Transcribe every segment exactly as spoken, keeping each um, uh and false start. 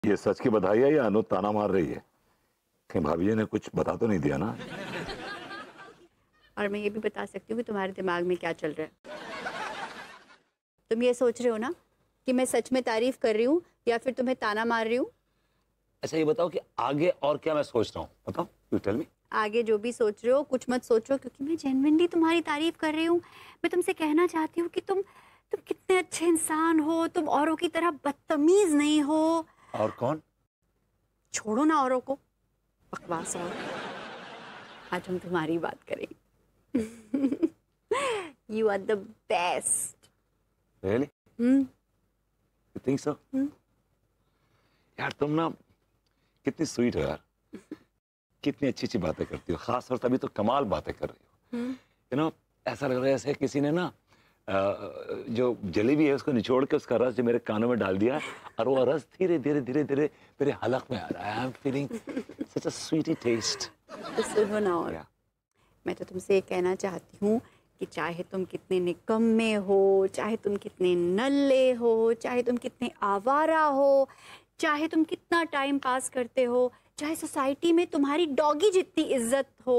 ये सच की बधाई है या अनु ताना मार रही है? कहीं भाभी जी ने कुछ बता तो नहीं दिया ना? और मैं ये भी बता सकती हूँ कि तुम्हारे दिमाग में क्या चल रहा है। तुम ये सोच रहे हो ना कि मैं सच में तारीफ कर रही हूँ या फिर तुम्हें ताना मार रही हूँ। अच्छा ये बताओ कि आगे और क्या मैं सोच रहा हूँ, बताओ, यू टेल मी। आगे जो भी सोच रहे हो कुछ मत सोचो, क्योंकि मैं जेन्युइनली तुम्हारी तारीफ कर रही हूँ। मैं तुमसे कहना चाहती हूँ कि तुम तुम कितने अच्छे इंसान हो, तुम औरों की तरह बदतमीज नहीं हो। और कौन? छोड़ो ना औरों को, बकवास। और आज हम तुम्हारी बात करेंगे। You are the best. Really? Hmm you think so? यार तुम ना कितनी स्वीट हो यार, कितनी अच्छी अच्छी बातें करती हो, खास तौर तभी तो कमाल बातें कर रही हो। यू नो ऐसा लग रहा है जैसे किसी ने ना अ, जो जलेबी है उसको निचोड़ के उसका रस जो मेरे कानों में डाल दिया और वो रस धीरे धीरे धीरे धीरे मेरे हलक में आ रहा है। I am feeling such a sweetie taste. तो सुनो ना, और मैं तो तुमसे ये कहना चाहती हूँ कि चाहे तुम कितने निकम्मे हो, चाहे तुम कितने नल्ले हो, चाहे तुम कितने आवारा हो, चाहे तुम कितना टाइम पास करते हो, चाहे सोसाइटी में तुम्हारी डॉगी जितनी इज्जत हो।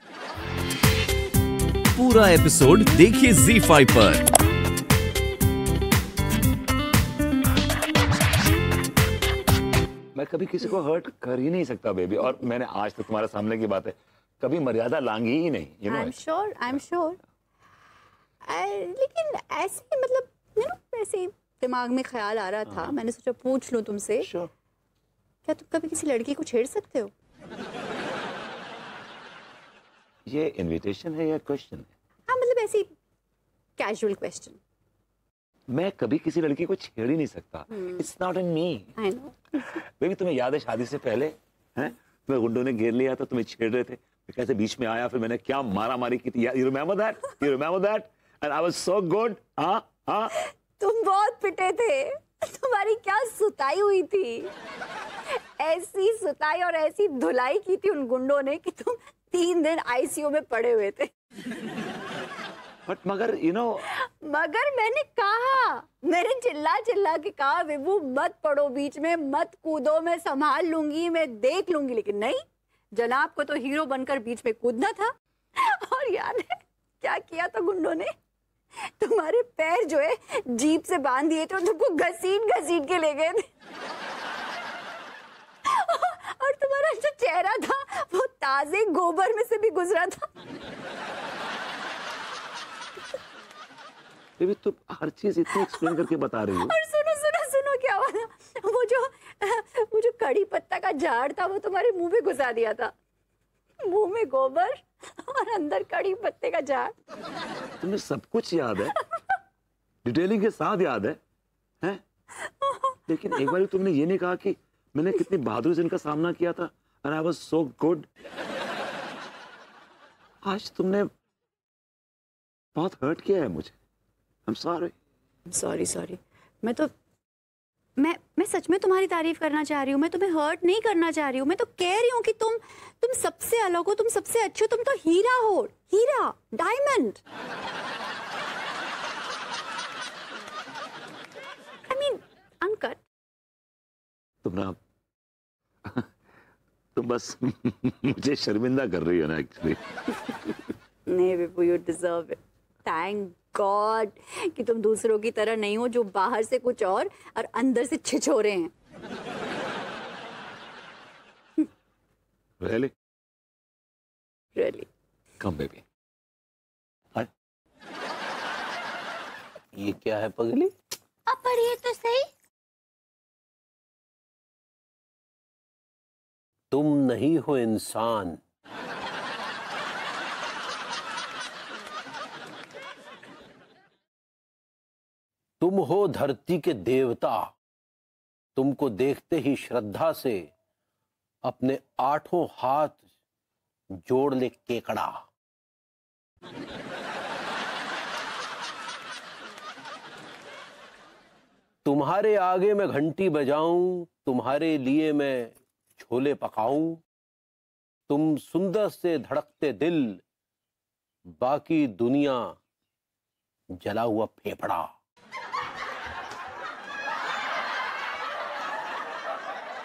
पूरा एपिसोड देखिए ज़ी फाइव पर। मैं कभी किसी को हर्ट कर ही नहीं सकता बेबी, और मैंने आज तक तो तुम्हारे सामने की बात है कभी मर्यादा लांगी ही नहीं। You know I am sure, I am sure. लेकिन ऐसे मतलब यू नो ऐसे दिमाग में ख्याल आ रहा था, मैंने सोचा पूछ लूं तुमसे। Sure. क्या तुम कभी किसी लड़की को छेड़ सकते हो? ये इनविटेशन है या क्वेश्चन है? हाँ मतलब ऐसी कैजुअल क्वेश्चन। मैं कभी किसी लड़की को छेड़ ही नहीं सकता। It's not in me. I know. Baby तुम्हें याद है शादी से पहले हैं तुम्हें गुंडों ने घेर लिया था, तुम्हें छेड़ रहे थे, मैं कैसे बीच में आया, फिर मैंने क्या मारा मारी की थी। You remember that? You remember that? And I was so good. हाँ हाँ तुम बहुत पिटे थे, तुम्हारी क्या सुताई हुई थी। ऐसी सुताई और ऐसी धुलाई की थी उन गुंडों ने कि तुम तीन दिन आईसीयू में पड़े हुए थे। बट मगर यू नो मगर मैंने कहा, मैंने चिल्ला चिल्ला के कहा विभू मत पड़ो बीच में, मत कूदो, मैं संभाल लूंगी, मैं देख लूंगी। लेकिन नहीं, जनाब को तो हीरो बनकर बीच में कूदना था। और याद है क्या किया था गुंडों ने? तुम्हारे पैर जो है जीप से बांध दिए थे और तुमको घसीट घसीट के ले गए थे। और तुम्हारा जो चेहरा था वो ताजे गोबर में से भी गुजरा था। बेबी तुम हर चीज इतनी एक्सप्लेन करके बता रही हो। और सुनो सुनो सुनो क्या हुआ ना, वो जो वो जो कड़ी पत्ता का झाड़ था वो तुम्हारे मुंह में घुसा दिया था। मुंह में गोबर और अंदर कड़ी पत्ते का झाड़। तुम्हें सब कुछ याद है, डिटेलिंग के साथ याद है, हैं? लेकिन एक बार तुमने ये नहीं कहा कि मैंने कितनी बहादुरी से इनका सामना किया था and I was so good। आज तुमने बहुत हर्ट किया है मुझे। I'm sorry। Sorry sorry. मैं तो मैं मैं सच में तुम्हारी तारीफ करना चाह रही हूँ, मैं तुम्हें हर्ट नहीं करना चाह रही हूँ। मैं तो कह रही हूँ कि तुम तुम सबसे अलग हो, तुम सबसे अच्छे हो, तुम तो हीरा हो, हीरा, डायमंड। I mean uncut. तुम ना तुम बस मुझे शर्मिंदा कर रही हो ना एक्चुअली। नहीं Vibhu, you deserve it. Thank God कि तुम दूसरों की तरह नहीं हो जो बाहर से कुछ और और अंदर से छिछोरे हैं। Really? Really? Come baby। हाय। ये क्या है पगली? अब पढ़िए तो सही। तुम नहीं हो इंसान, तुम हो धरती के देवता। तुमको देखते ही श्रद्धा से अपने आठों हाथ जोड़ ले केकड़ा। तुम्हारे आगे मैं घंटी बजाऊं, तुम्हारे लिए मैं छोले पकाऊं। तुम सुंदर से धड़कते दिल, बाकी दुनिया जला हुआ फेफड़ा।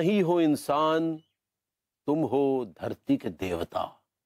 नहीं हो इंसान, तुम हो धरती के देवता।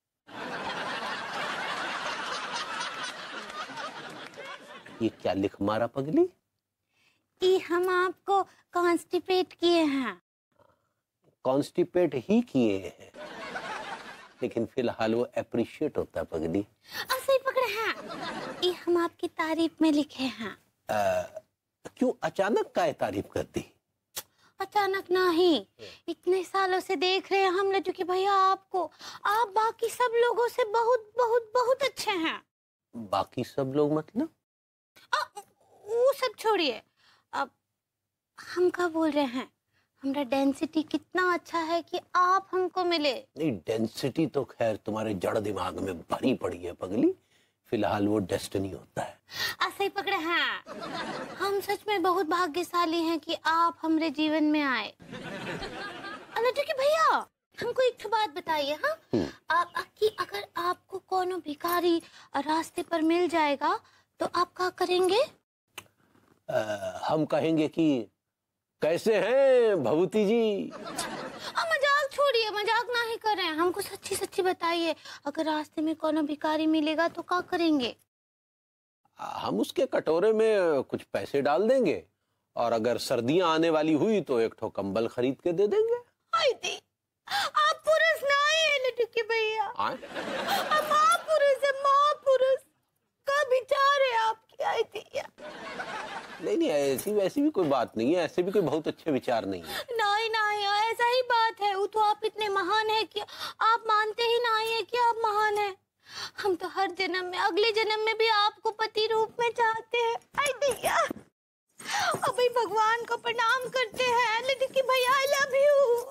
ये क्या लिख मारा पगली? कि हम आपको कॉन्स्टिपेट किए हैं। कॉन्स्टिपेट ही किए हैं, लेकिन फिलहाल वो अप्रिशिएट होता है पगली। ऐसे ही पकड़े हैं कि हम आपकी तारीफ में लिखे हैं। आ, क्यों अचानक काय तारीफ कर दी? अचानक नहीं, इतने सालों से देख रहे हैं हम लड्डू की भैया आपको। आप बाकी सब लोगों से बहुत बहुत बहुत अच्छे हैं। बाकी सब लोग मतलब? आ, वो सब छोड़िए, अब हम क्या बोल रहे हैं, हमारा डेंसिटी कितना अच्छा है कि आप हमको मिले। नहीं, डेंसिटी तो खैर तुम्हारे जड़ दिमाग में भरी पड़ी है पगली, फिलहाल वो डेस्टिनी होता है। ऐसे ही पकड़े हैं, हम सच में बहुत भाग्यशाली हैं कि आप हमारे जीवन में आए। लड्डू के भैया हमको एक बात बताइए, हाँ आप कि अगर आपको कोनो भिखारी रास्ते पर मिल जाएगा तो आप क्या करेंगे? आ, हम कहेंगे कि कैसे हैं भभूति जी? आ, मजाक छोड़िए, मजाक ना ही करें, हमको सच्ची सच्ची बताइए, अगर रास्ते में कोनो भिखारी मिलेगा तो क्या करेंगे? हम उसके कटोरे में कुछ पैसे डाल देंगे, और अगर सर्दियां आने वाली हुई तो एक ठो कंबल खरीद के दे देंगे। आई थी, आप पुरुष ना है लड्डू के भैया, आप महापुरुष है, महापुरुष का विचार है आपकी। आई थी नहीं नहीं, ऐसी वैसी भी कोई बात नहीं है, ऐसे भी कोई बहुत अच्छे विचार नहीं है। नहीं नहीं, ऐसा ही बात है, वो तो आप इतने महान है कि आप मानते ही नहीं है कि आप महान है। हम तो हर जन्म में, अगले जन्म में भी आपको पति रूप में चाहते हैं। आई भैया, अभी भगवान को प्रणाम करते हैं लड्डू की भैया, आई लव यू।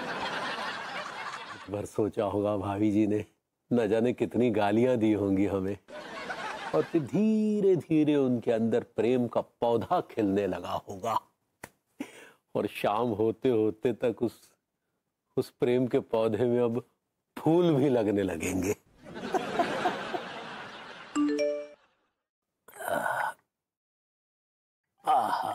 एक बार सोचा होगा भाभी जी ने, न जाने कितनी गालियां दी होंगी हमें, और फिर धीरे धीरे उनके अंदर प्रेम का पौधा खिलने लगा होगा, और शाम होते होते तक उस उस प्रेम के पौधे में अब फूल भी लगने लगेंगे। आहा,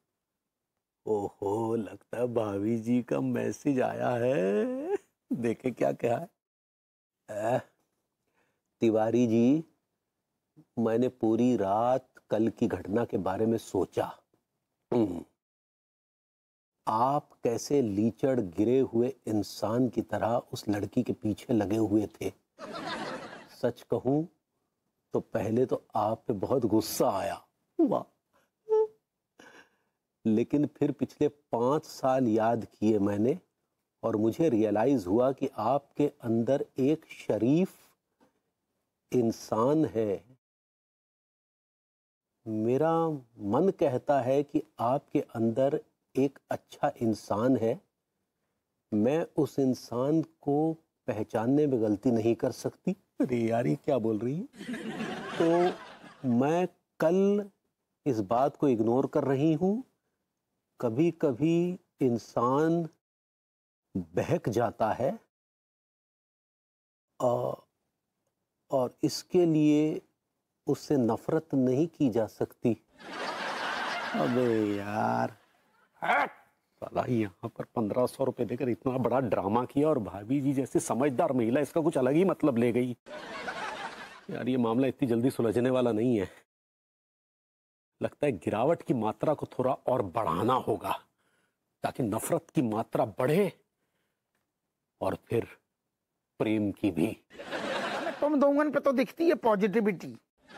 ओहो, लगता है भाभी जी का मैसेज आया है। देखे क्या क्या है। तिवारी जी, मैंने पूरी रात कल की घटना के बारे में सोचा। आप कैसे लीचड़ गिरे हुए इंसान की तरह उस लड़की के पीछे लगे हुए थे। सच कहूं तो पहले तो आप पे बहुत गुस्सा आया, वाह, लेकिन फिर पिछले पांच साल याद किए मैंने, और मुझे रियलाइज हुआ कि आपके अंदर एक शरीफ इंसान है। मेरा मन कहता है कि आपके अंदर एक अच्छा इंसान है। मैं उस इंसान को पहचानने में गलती नहीं कर सकती। अरे यार, ये क्या बोल रही है? तो मैं कल इस बात को इग्नोर कर रही हूं। कभी कभी इंसान बहक जाता है, और, और इसके लिए उससे नफरत नहीं की जा सकती। अबे यार, साला यहाँ पर पंद्रह सौ रुपए देकर इतना बड़ा ड्रामा किया, और भाभी जी जैसे समझदार महिला इसका कुछ अलग ही मतलब ले गई। यार, ये मामला इतनी जल्दी सुलझने वाला नहीं है। लगता है गिरावट की मात्रा को थोड़ा और बढ़ाना होगा, ताकि नफरत की मात्रा बढ़े और फिर प्रेम की भी। तुम दोगन पे तो दिखती है पॉजिटिविटी,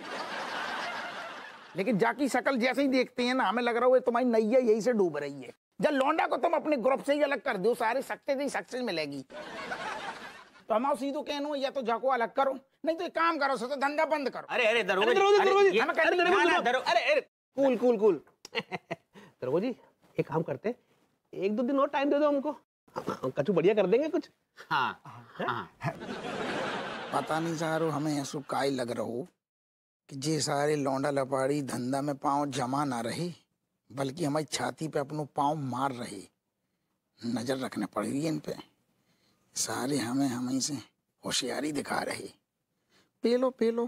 लेकिन जाकी शकल जैसे ही देखते हैं ना, हमें लग रहा है तुम्हारी नैया यही से डूब रही है। जब लौंडा को तुम अपने ग्रुप से ही अलग कर दो, सारे सक्सेस ही सक्सेस मिलेगी। तो हमारा सीधो कहनो, या तो जाको अलग करो, नहीं तो एक काम करो, तो धंधा बंद करो। अरे अरे दरोगा जी, दरोगा जी, दरोगा जी, ये- हमें कहते अरे हैं, दरोगा ना, जी, दरो- अरे अरे कूल कूल कूल दरोगा जी, एक काम करते हैं, एक दो दिन और टाइम दे दो हमको, कचू बढ़िया कर देंगे कुछ। हाँ हाँ। पता नहीं सारो हमें ऐसो काय लग रहो कि जे सारे लौंडा लपाड़ी धंधा में पाँव जमा ना रहे, बल्कि हमारी छाती पे अपनों पाँव मार रहे। नजर रखने पड़ेगी इन पे। सारे हमें हमें से होशियारी दिखा रहे। पेलो पेलो।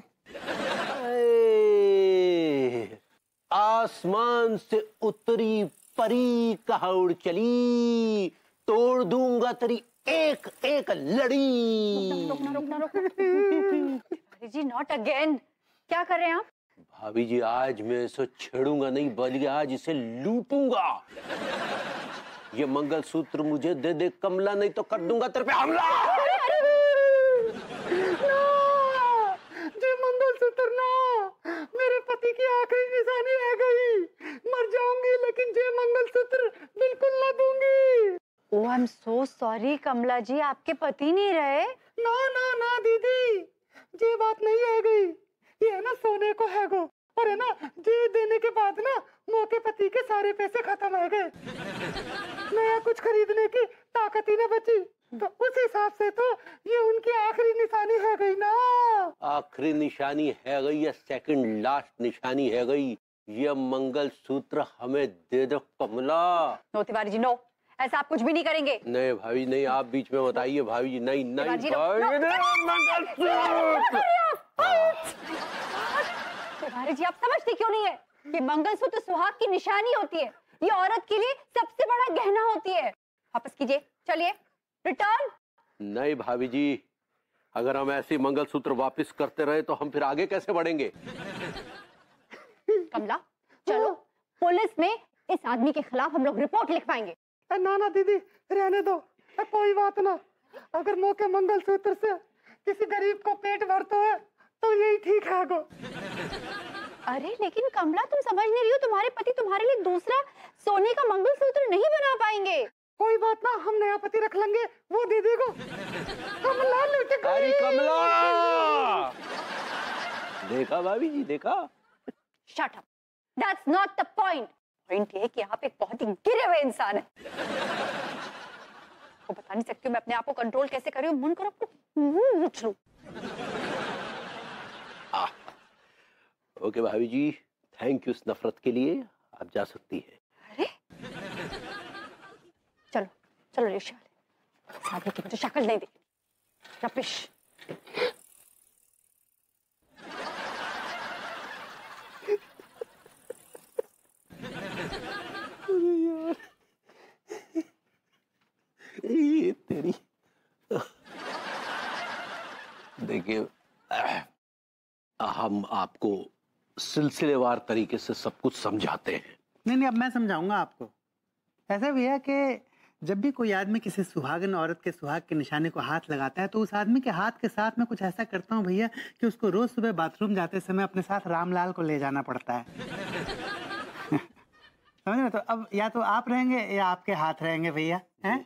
आसमान से उतरी परी कहाँ उड़ चली, तोड़ दूंगा तेरी एक एक लड़ी। रुकना रुकना रुकना जी, नॉट अगेन। क्या कर रहे हैं आप? भाभी जी आज मैं इसे छेड़ूंगा नहीं बल्कि आज इसे लूटूंगा। ये मंगलसूत्र मुझे दे दे कमला, नहीं तो कर दूंगा तेरे पे हमला। जी मंगलसूत्र ना, मेरे पति की आखिरी निशानी रह गई। मर जाऊंगी लेकिन जे मंगलसूत्र बिल्कुल ना दूंगी। ओह आई एम सो सॉरी कमला जी, आपके पति नहीं रहे? ना ना ना दीदी, ये बात नहीं है गई। ये है ना सोने को है गो, और है ना जी देने के बाद ना मौके पति के सारे पैसे खत्म हो गए। नया कुछ खरीदने की ताकत ही न बची, तो उस हिसाब से तो ये उनकी आखिरी निशानी है गई ना। आखिरी निशानी है गई या सेकंड लास्ट निशानी है गई, ये मंगलसूत्र हमें दे दो कमला। नो तिवारी जी, नो, ऐसा आप कुछ भी नहीं करेंगे। नहीं भाभी नहीं, आप बीच में बताइए भाभी जी। नहीं नहीं तिवारी जी, नो, भाभी, नो। मंगलसूत्र। तिवारी जी, आप समझते क्यों नहीं है कि मंगलसूत्र सुहाग की निशानी होती है, ये औरत के लिए सबसे बड़ा गहना होती है। वापस कीजिए, चलिए रिटर्न। नहीं भाभी जी, अगर हम ऐसे मंगलसूत्र वापस करते रहे तो हम फिर आगे कैसे बढ़ेंगे? कमला चलो, पुलिस में इस आदमी के खिलाफ हम लोग रिपोर्ट लिख पाएंगे। ना ना दीदी रहने दो, कोई बात ना। अगर मौके मंगलसूत्र से किसी गरीब को पेट भरता है तो यही ठीक है गो। अरे लेकिन कमला, तुम समझ नहीं रही हो, तुम्हारे पति तुम्हारे लिए दूसरा सोने का मंगलसूत्र नहीं बना पाएंगे। कोई बात ना, हम नया पति रख लेंगे वो दीदी को। कमला लुट अरे गई। कमला, देखा भाभी जी, देखा। Shut up, that's not the point. Point ये है कि आप एक बहुत ही गिरे हुए इंसान हैं। वो बता नहीं सकती मैं अपने आप को कंट्रोल कैसे कर रही हूँ। मन करो आपको उठ लूं। ओके भाभी जी, थैंक यू इस नफरत के लिए, आप जा सकती हैं। अरे चलो चलो रिक्शा वाले, साधु की मुझे शक्ल नहीं देखी। रपिश। ये तेरी, देखिए हम आपको सिलसिलेवार तरीके से सब कुछ समझाते हैं। नहीं नहीं, अब मैं समझाऊंगा आपको। ऐसा भी है कि जब भी कोई आदमी किसी सुहागन औरत के सुहाग के निशाने को हाथ लगाता है तो उस आदमी के हाथ के साथ में कुछ ऐसा करता हूँ भैया कि उसको रोज सुबह बाथरूम जाते समय अपने साथ रामलाल को ले जाना पड़ता है। समझ रहे? तो अब या तो आप रहेंगे या आपके हाथ रहेंगे भैया, हैं?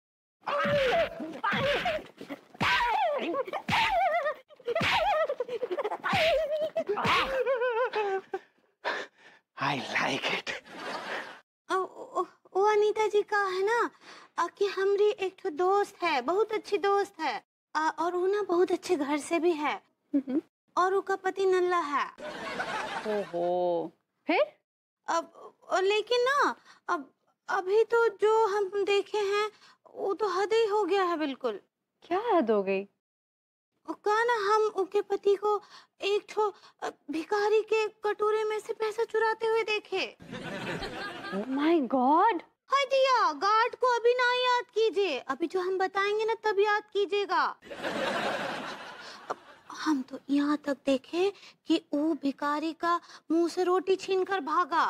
I like it. ओ, ओ, ओ अनीता जी का है ना आ, कि हमारी एक तो दोस्त है, बहुत अच्छी दोस्त है, आ, और वो ना बहुत अच्छे घर से भी है, और उसका पति नल्ला है। ओहो, फिर? अब और लेकिन ना अब अभी तो जो हम देखे हैं वो तो हद ही हो गया है बिल्कुल। क्या हद हो गई? कहा ना हम उनके पति को एक ठो भिखारी के कटोरे में से पैसा चुराते हुए देखे। Oh my God. हाय दिया, गार्ड को अभी ना याद कीजिए, अभी जो हम बताएंगे ना तब याद कीजिएगा। हम तो यहाँ तक देखे कि वो भिखारी का मुंह से रोटी छीनकर भागा।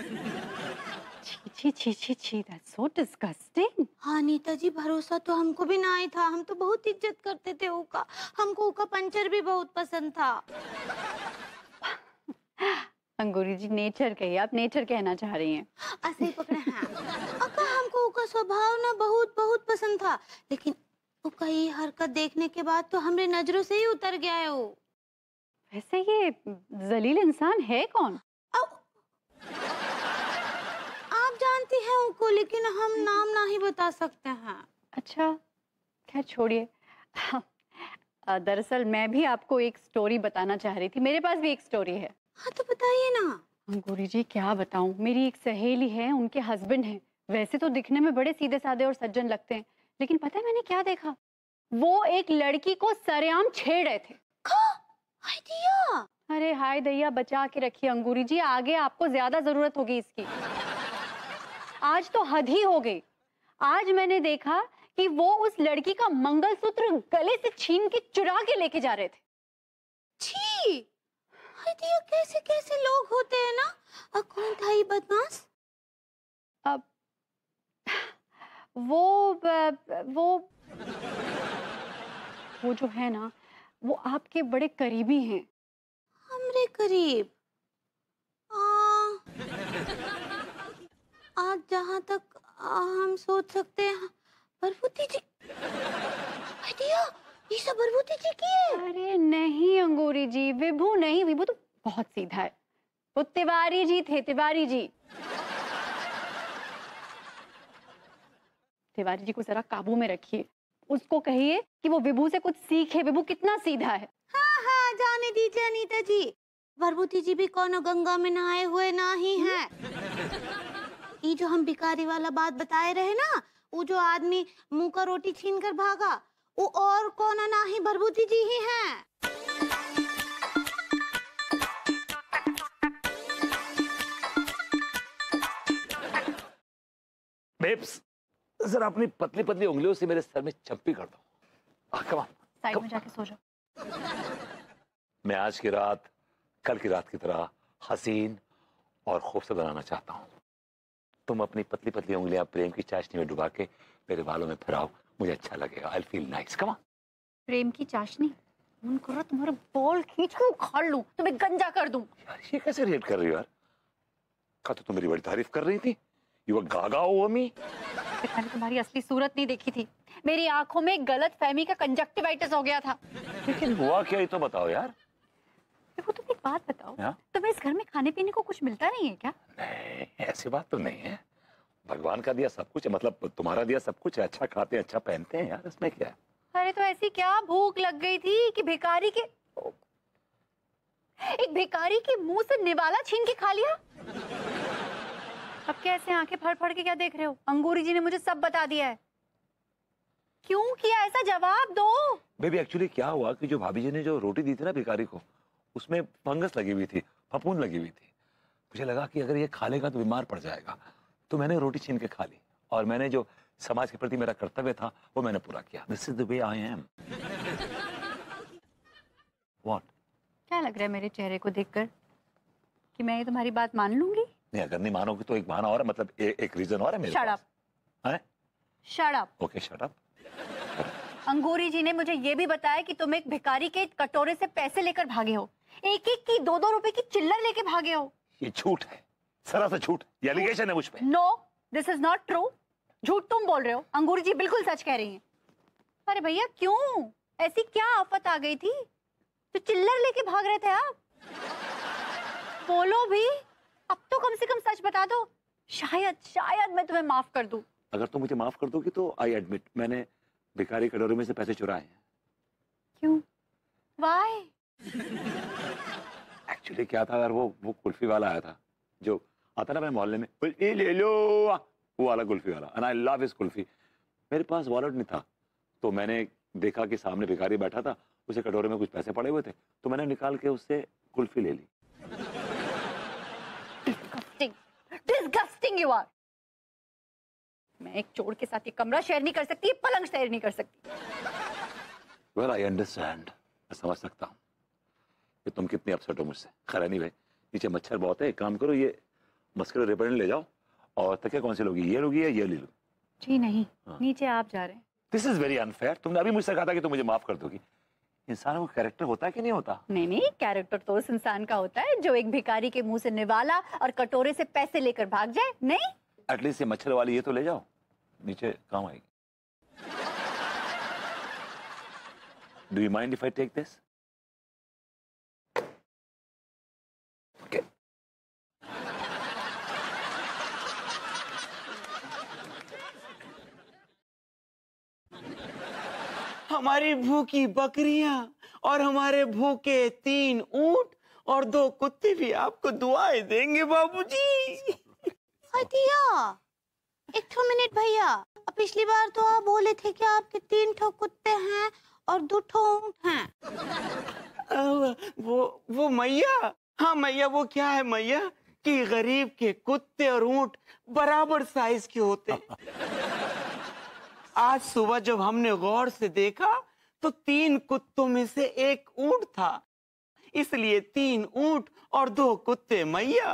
छी छी छी छी, that's so disgusting। हाँ नीता जी, भरोसा तो हमको भी ना ही था, हम तो बहुत इज्जत करते थे उसका, हमको उसका पंचर भी बहुत पसंद था। अंगूरी जी, नेचर कहिए, आप नेचर कहना चाह रही हैं। ऐसे ही पकड़े हैं। अक्का हमको उसका स्वभाव ना बहुत बहुत पसंद था, लेकिन उसका ये हरकत देखने के बाद तो हमरे नजरों से ही उतर गया है वो। वैसे ये जलील इंसान है कौन? आप जानती हैं उनको, लेकिन हम नाम ना ही बता सकते हैं। अच्छा खैर छोड़िए। दरअसल मैं भी आपको एक स्टोरी बताना चाह रही थी, मेरे पास भी एक स्टोरी है। हाँ तो बताइए ना। अंगूरी जी क्या बताऊं, मेरी एक सहेली है, उनके हस्बैंड हैं, वैसे तो दिखने में बड़े सीधे साधे और सज्जन लगते हैं, लेकिन पता है मैंने क्या देखा? वो एक लड़की को सरेआम छेड़ रहे थे। हाय दिया। अरे हाय दैया, बचा के रखिए अंगूरी जी, आगे आपको ज्यादा जरूरत होगी इसकी। आज तो हद ही हो गई। आज मैंने देखा कि वो उस लड़की का मंगलसूत्र गले से छीन के चुरा के लेके जा रहे थे। छी, दिया कैसे कैसे लोग होते हैं ना। अब कौन था ये बदमाश? अब वो वो वो जो है ना, वो आपके बड़े करीबी हैं। हमरे करीब? आज जहाँ तक आ, हम सोच सकते हैं, भरभूति जी। दिया, ये सब भरभूति जी की है? अरे नहीं अंगूरी जी, विभू नहीं, विभू तो बहुत सीधा है। वो तिवारी जी थे, तिवारी जी। तिवारी जी को जरा काबू में रखिए। उसको कहिए कि वो विभू से कुछ सीखे। विभू कितना सीधा है। हाँ हाँ, जाने दीजिए अनीता जी। भरभूति जी भी कौनो गंगा में नहाए हुए ना ही हैं। ये जो हम भिखारी वाला बात बताए रहे ना, वो जो आदमी मुंह का रोटी छीन कर भागा, वो और कौन ना ही भरभूति जी ही हैं। बेब्स, जरा अपनी पतली पतली उंगलियों से मेरे सर में चप्पी कर दो। कम ऑन, साइड में जाके सो जाओ। मैं आज की रात कल की रात की तरह हसीन और खूबसूरत बनाना चाहता हूँ। तुम अपनी पतली पतली उंगलियां प्रेम की चाशनी में डुबा के मेरे बालों में फिराओ, मुझे अच्छा लगेगा। I feel nice. Come on. प्रेम की चाशनी? मन करो तुम्हारे बॉल खींच के उखाड़ लूं, तुम्हें गंजा कर दूं। यार ये कैसे रिएक्ट कर रही हो यार? का तो तुम मेरी बड़ी तारीफ कर रही थी। You were gaga over me. मैंने तुम्हारी असली सूरत नहीं देखी थी। मेरी आंखों में गलत फहमी का कंजक्टिवाइटिस हो गया था। लेकिन हुआ क्या, ये तो बताओ यार। देखो तुम एक बात बताओ, हाँ? तुम्हें इस घर में खाने पीने को कुछ मिलता नहीं है क्या? नहीं, ऐसी बात तो नहीं है। भगवान का दिया सब कुछ है, मतलब तुम्हारा दिया सब कुछ है। अच्छा खाते हैं, अच्छा पहनते हैं यार, इसमें क्या है? अरे तो ऐसी क्या भूख लग गई थी कि भिखारी के एक भिखारी के मुंह से निवाला छीन के खा लिया? अब कैसे आंखें फड़ फड़ के क्या देख रहे हो? अंगूरी जी ने मुझे सब बता दिया है। क्यों किया ऐसा, जवाब दो। बेबी एक्चुअली क्या हुआ कि जो भाभी जी ने जो रोटी दी थी ना भिखारी को, उसमें फंगस लगी हुई थी, फफूंद लगी हुई थी। मुझे लगा कि अगर ये खा लेगा तो बीमार पड़ जाएगा, तो मैंने रोटी छीन के खा ली। और मैंने जो समाज के प्रति मेरा कर्तव्य था वो मैंने पूरा किया। This is the way I am. What? क्या लग रहा है मेरे चेहरे को देखकर कि मैं ये तुम्हारी बात मान लूंगी? नहीं, अगर नहीं मानोगे तो एक बहाना और है, मतलब ए, एक रीजन और है मेरे Shut पास। up. हैं? Shut up. Okay shut up. Angoori ji ने मुझे ये भी बताया कि तुम एक भिखारी के कटोरे से पैसे लेकर भागे हो, एक एक की दो दो रुपए की चिल्लर लेके भागे हो। ये झूठ है, सरासर झूठ। ये एलिगेशन है मुझ पे। No, this is not true. झूठ तुम बोल रहे हो, अंगूरी जी बिल्कुल सच कह रही हैं। अरे भैया क्यों, ऐसी क्या आफत आ गई थी तो चिल्लर लेके भाग रहे थे आप? बोलो भी, अब तो कम से कम सच बता दो। शायद शायद मैं तुम्हें माफ कर दूं। अगर तुम मुझे माफ कर दोगी तो आई एडमिट मैंने भिखारी कटोरे में से पैसे चुराए हैं। क्यों? व्हाई? एक्चुअली क्या था यार, वो वो कुल्फी वाला आया था जो आता ना मेरे मोहल्ले में, कुल्फी ले लो, वो वाला कुल्फी वाला। And I love his kulfi. मेरे पास वॉलेट नहीं था, तो मैंने देखा कि सामने भिखारी बैठा था, उसे कटोरे में कुछ पैसे पड़े हुए थे, तो मैंने निकाल के उससे कुल्फी ले ली। Disgusting, disgusting you are. मैं एक चोर के साथ ये कमरा शेयर नहीं कर सकती, पलंग शेयर नहीं कर सकती। वेल आई अंडरस्टैंड, मैं समझ सकता हूँ कि तुम कितनी अपसेट हो मुझसे। खैर एनीवे, नीचे मच्छर बहुत है, एक काम करो, ये मस्कुलर रिपेलेंट ले जाओ। और तकिया कौन सी लोगी, ये लोगी या ये ले लो? जी नहीं, हाँ। नीचे आप जा रहे हैं। This is very unfair. तुमने अभी मुझसे कहा था कि तुम मुझे माफ कर दोगी। इंसानों का कैरेक्टर होता है कि नहीं होता? नहीं नहीं, कैरेक्टर तो उस इंसान का होता है जो एक भिखारी के मुंह से निवाला और कटोरे से पैसे लेकर भाग जाए। नहीं, एटलीस्ट ये मच्छर वाली ये तो ले जाओ, नीचे काम आएगी। Do you mind if I take this? Okay. हमारी भूखी बकरियां और हमारे भूखे तीन ऊंट और दो कुत्ते भी आपको दुआएं देंगे बाबूजी। हटिया, एक ठो मिनट भैया, अब पिछली बार तो आप बोले थे कि आपके तीन ठो कुत्ते हैं और दो ठो ऊंट हैं। अ, वो वो मैया, हाँ मैया, वो क्या है मैया कि गरीब के कुत्ते और ऊंट बराबर साइज के होते हैं। आज सुबह जब हमने गौर से देखा तो तीन कुत्तों में से एक ऊंट था, इसलिए तीन ऊंट और दो कुत्ते मैया।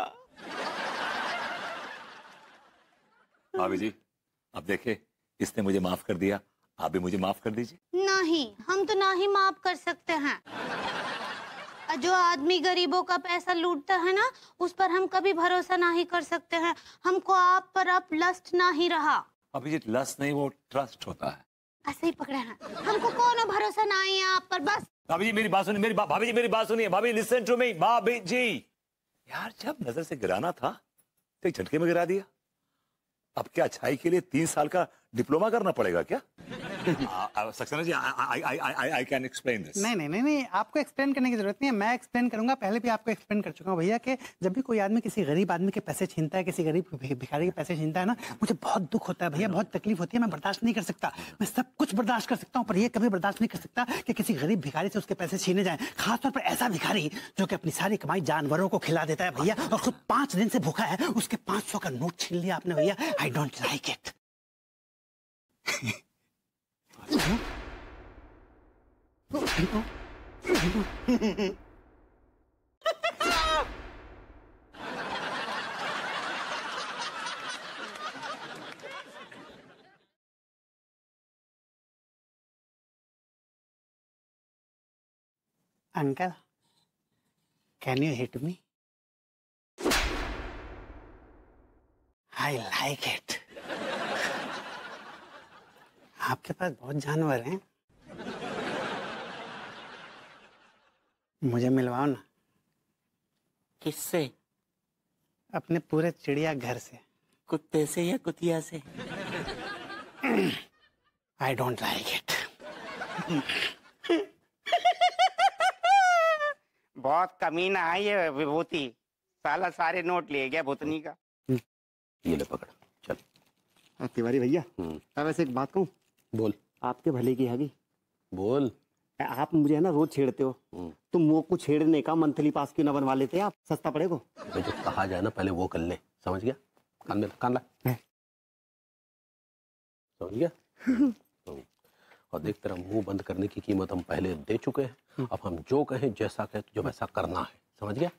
भाभी जी अब देखे, इसने मुझे माफ कर दिया, आप भी मुझे माफ कर दीजिए। नहीं, हम तो ना ही माफ कर सकते हैं। जो आदमी गरीबों का पैसा लूटता है ना, उस पर हम कभी भरोसा नहीं कर सकते हैं। हमको आप पर अब लस्ट ना ही रहा। अभी जी लस्ट नहीं, वो ट्रस्ट होता है। ऐसे ही पकड़े हैं, हमको कोनो भरोसा नहीं है आप पर। बस भाभी जी मेरी बात सुनिए, मेरी बा, भाभी जी मेरी बात सुनिए, भाभी लिसन टू मी, भाभी जी। यार जब नजर से गिराना था तो एक झटके में गिरा दिया। अब क्या अच्छाई के लिए तीन साल का डिप्लोमा करना पड़ेगा क्या? Saxena ji I I I I can explain this. नहीं नहीं नहीं नहीं आपको एक्सप्लेन करने की जरूरत नहीं है, मैं एक्सप्लेन करूंगा। पहले भी आपको एक्सप्लेन कर चुका हूँ भैया कि जब भी कोई आदमी किसी गरीब आदमी के पैसे छीनता है, किसी गरीब भिखारी के पैसे छीनता है ना, मुझे बहुत दुख होता है भैया, बहुत तकलीफ होती है। मैं बर्दाश्त नहीं कर सकता। मैं सब कुछ बर्दाश्त कर सकता हूँ, पर ये कभी बर्दाश्त नहीं कर सकता कि किसी गरीब भिखारी से उसके पैसे छीने जाए, खासतौर पर ऐसा भिखारी जो कि अपनी सारी कमाई जानवरों को खिला देता है भैया, और खुद पांच दिन से भूखा है। उसके पांच सौ का नोट छीन लिया आपने भैया। I don't like it. Uncle, can you hit me? I like it. आपके पास बहुत जानवर हैं, मुझे मिलवाओ ना। किससे? अपने पूरे चिड़ियाघर से। कुत्ते से या कुतिया से? I don't like it. बहुत कमीना है ये विभूति, साला सारे नोट ले गया भूतनी का। ये ले पकड़, चल। तिवारी भैया, वैसे एक बात कहूँ? बोल। आपके भले की है भी। बोल। आप मुझे है ना रोज छेड़ते हो, तो मुंह को छेड़ने का मंथली पास क्यों ना बनवा लेते आप, सस्ता पड़ेगा। जो कहा जाए ना पहले वो कर ले, समझ गया? कान में कान ला, समझ गया? और देख तेरा मुंह बंद करने की कीमत हम पहले दे चुके हैं, अब हम जो कहें जैसा कहें तुझे वैसा करना है, समझ गया?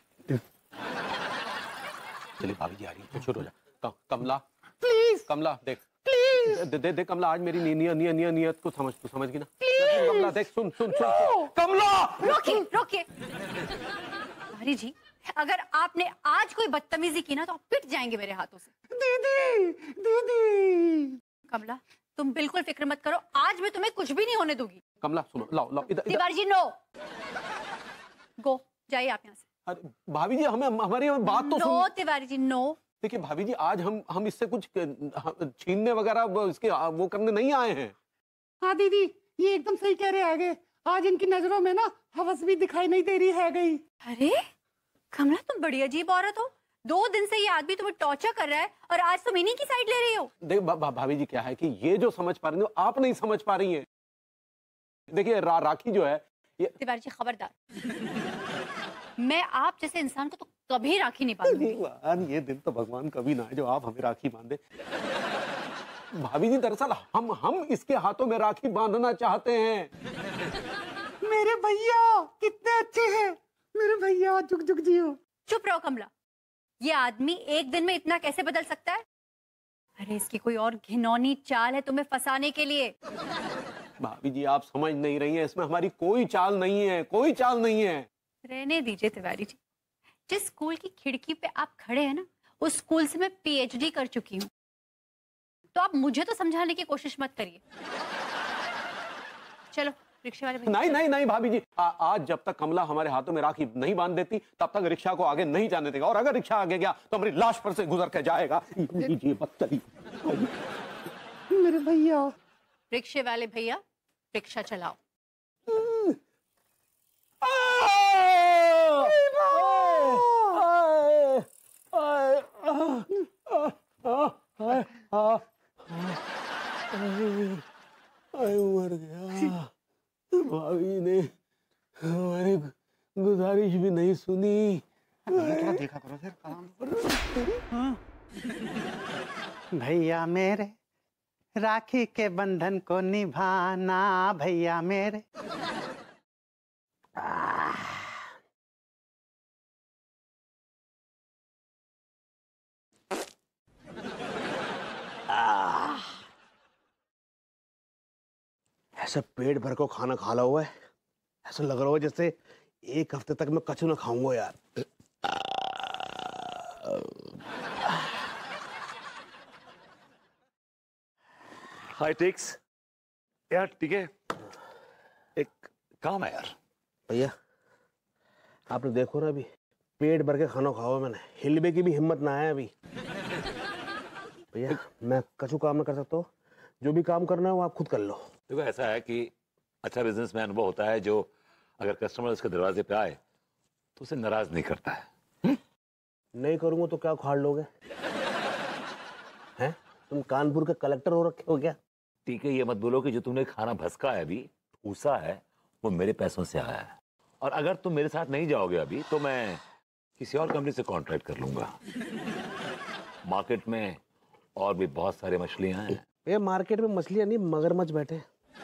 चलिए भाभी जी आ रही है, शुरू हो जा। कमला प्लीज, कमला देख प्लीज, दे दे दे कमला, आज मेरी नियत नियत नियत नियत को समझ, तू समझ गई ना? कमला देख, सुन सुन सुन, कमला रोकिए रोकिए। हरी जी, अगर आपने आज कोई बदतमीजी की ना तो आप पिट जाएंगे मेरे हाथों से। दीदी दीदी। कमला तुम बिल्कुल फिक्र मत करो, आज मैं तुम्हें कुछ भी नहीं होने दूंगी। कमला सुनो, लाओ लाओ इधर। तिवारी जी नो, गो, जाइए आप यहाँ से। अरे भाभी जी हमें हमारी बात तो नो तिवारी जी नो। देखिए भाभी जी, आज हम हम इससे कुछ छीनने वगैरह इसके वो करने नहीं आए हैं। हाँ दीदी, ये एकदम सही कह रहे आगे। आज इनकी नजरों में ना हवस भी दिखाई नहीं दे रही है गई। अरे कमला तुम बड़ी अजीब औरत हो, दो दिन से ये आदमी तुम्हें टॉर्चर कर रहा है और आज तुम इन्हीं की साइड ले रही हो। देख भा, भा, भाभी जी क्या है कि ये जो समझ पा रही हो आप नहीं समझ पा रही हैं। देखिए रा, राखी जो है ये। तिवारी जी खबरदार, मैं आप जैसे इंसान को तो कभी राखी नहीं बांधूंगी। ये दिन तो भगवान कभी ना है जो आप हमें राखी बांधे। भाभी जी दरअसल हम हम इसके हाथों में राखी बांधना चाहते हैं। मेरे भैया कितने अच्छे हैं, मेरे भैया, जुग जुग जियो। चुप रहो कमला, ये आदमी एक दिन में इतना कैसे बदल सकता है? अरे इसकी कोई और घिनौनी चाल है तुम्हें फंसाने के लिए। भाभी जी आप समझ नहीं रही हैं, इसमें हमारी कोई चाल नहीं है, कोई चाल नहीं है। रहने दीजिए तिवारी जी, जिस स्कूल की खिड़की पे आप खड़े हैं ना, उस स्कूल से मैं पीएचडी कर चुकी हूँ, तो आप मुझे तो समझाने की कोशिश मत करिए। चलो रिक्शे वाले भैया। नहीं नहीं नहीं भाभी जी, आ, आज जब तक कमला हमारे हाथों में राखी नहीं बांध देती तब तक रिक्शा को आगे नहीं जाने देगा, और अगर रिक्शा आगे गया तो हमारी लाश पर से गुजर के जाएगा। ये मत चलिए मेरे भैया। रिक्शे वाले भैया रिक्शा चलाओ। मर गया, भाभी ने हमारी गुजारिश भी नहीं सुनी। थोड़ा देखा करो फिर काम। भैया मेरे राखी के बंधन को निभाना भैया मेरे। ऐसा पेट भर को खाना खा ला हुआ है, ऐसा लग रहा है जैसे एक हफ्ते तक मैं कछु ना खाऊंगा यार। हाय टिक्स यार, ठीक है, एक काम है यार। भैया आपने देखो ना, अभी पेट भर के खाना खाओ, मैंने हिलबे की भी हिम्मत ना है अभी। भैया मैं कछु काम ना कर सकता हूँ, जो भी काम करना है वो आप खुद कर लो। देखो ऐसा है कि अच्छा बिजनेसमैन वो होता है जो अगर कस्टमर उसके दरवाजे पे आए तो उसे नाराज नहीं करता है। हुँ? नहीं करूंगा तो क्या उखाड़ लोगे? हैं? तुम कानपुर के कलेक्टर हो रखे हो क्या? ठीक है, ये मत बोलो कि जो तुमने खाना भसका है अभी, ऊसा है, वो मेरे पैसों से आया है। और अगर तुम मेरे साथ नहीं जाओगे अभी तो मैं किसी और कंपनी से कॉन्ट्रैक्ट कर लूंगा। मार्केट में और भी बहुत सारे मछलियां हैं। ये मार्केट में मछलियां नहीं, मगरमच्छ बैठे।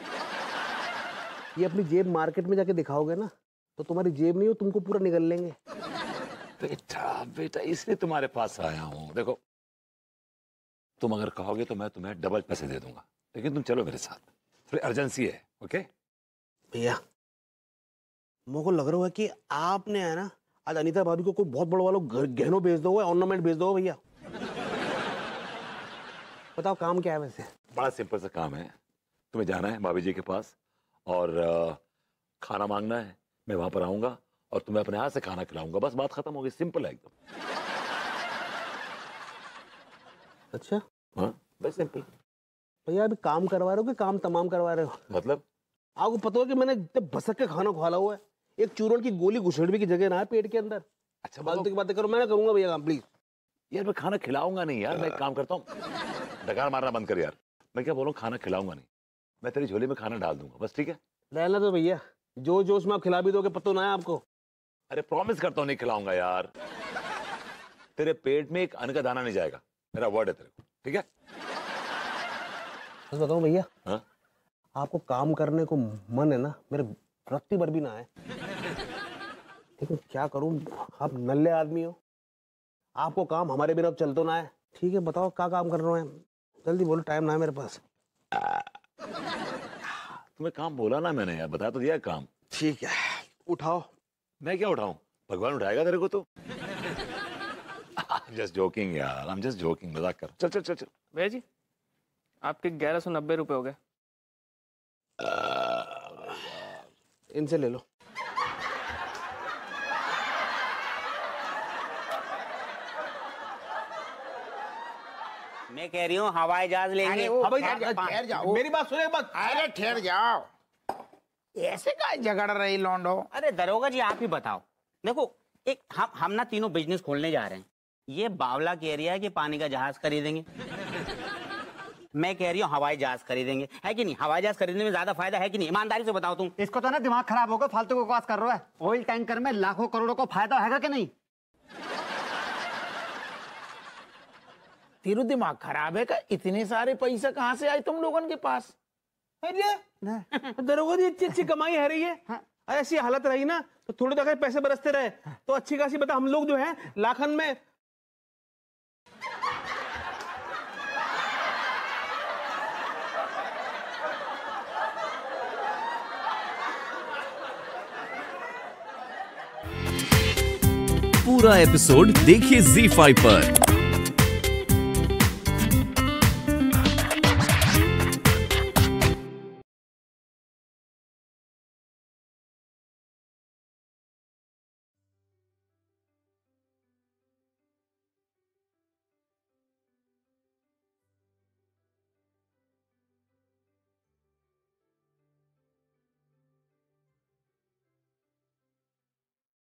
ये अपनी जेब मार्केट में जाके दिखाओगे ना तो तुम्हारी जेब नहीं हो, तुमको पूरा निगल लेंगे। बेटा बेटा इसलिए तुम्हारे पास आया हूँ। देखो तुम अगर कहोगे तो मैं तुम्हें डबल पैसे दे दूंगा, लेकिन तुम चलो मेरे साथ, थोड़ी अर्जेंसी है। ओके भैया मुझे को लग रहा है कि आपने है ना आज अनीता भाभी को कोई बहुत बड़ा वाला गहनों भेज दो, ऑर्नामेंट भेज दो भैया। बताओ काम क्या है वैसे? बड़ा सिंपल सा काम है। तुम्हें जाना है भाभी जी के पास और आ, खाना मांगना है। मैं वहां पर आऊंगा और तुम्हें अपने हाथ से खाना खिलाऊंगा, बस बात खत्म हो गई। सिंपल है एकदम। अच्छा हाँ बस सिंपल। भैया अभी काम करवा रहे हो कि काम तमाम करवा रहे हो? मतलब आपको पता हो कि मैंने भसक के खाना खा हुआ है, एक चूरन की गोली घुसेड़ने की जगह ना है पेट के अंदर। अच्छा फालतू की बातें करो, मैं ना करूंगा भैया काम प्लीज। यार मैं खाना खिलाऊंगा नहीं यार, मैं एक काम करता हूँ, डकार मारना बंद कर यार। मैं क्या बोल रहा हूँ, खाना खिलाऊंगा नहीं, मैं तेरी झोली में खाना डाल दूंगा बस, ठीक है? रहना तो भैया, जो जो उसमें आप खिला भी दोगे पता ना है आपको। अरे प्रॉमिस करता हूँ नहीं खिलाऊंगा यार। तेरे पेट में एक अन्न का दाना नहीं जाएगा, मेरा वर्ड है तेरे को, ठीक है? बस बताओ भैया, हाँ? आपको काम करने को मन है ना, मेरे रत्ती भर भी ना है, लेकिन क्या करूं, आप नल्ले आदमी हो, आपको काम हमारे बिना चल तो ना है। ठीक है बताओ क्या काम करना है, जल्दी बोलो, टाइम ना है मेरे पास। तुम्हें काम बोला ना मैंने यार, बता तो दिया काम। ठीक है उठाओ। मैं क्या उठाऊं, भगवान उठाएगा तेरे को तो। जस्ट जोकिंग यार, आई एम जस्ट जोकिंग, मजाक कर। चल चल चल चल। भैया जी आपके ग्यारह सौ नब्बे रुपए हो गए। इनसे ले लो। मैं कह रही हूँ हवाई जहाज लेंगे। ठहर जाओ, मेरी बात सुने बस। अरे ठहर जाओ, ऐसे का झगड़ रही लौंडो? अरे दरोगा जी आप ही बताओ। देखो एक हम हम ना तीनों बिजनेस खोलने जा रहे हैं। ये बावला कह रही है कि पानी का जहाज खरीदेंगे, मैं कह रही हूँ हवाई जहाज खरीदेंगे, है कि नहीं? हवाई जहाज खरीदने में ज्यादा फायदा है कि नहीं? ईमानदारी से बताओ तुम। इसको तो ना दिमाग खराब होगा, फालतू को बकवास कर रहा है। ऑयल टैंकर में लाखों करोड़ों को फायदा हैगा कि नहीं? तेरू दिमाग खराब है का? इतने सारे पैसे कहाँ से आए तुम लोगों के पास? अरे दरोगा जी इतनी अच्छी कमाई है रही है, हाँ। ऐसी हालत रही ना तो थोड़े तक पैसे बरसते रहे तो अच्छी खासी बता, हम लोग जो है लाखन में। पूरा एपिसोड देखिए ज़ी फाइव पर।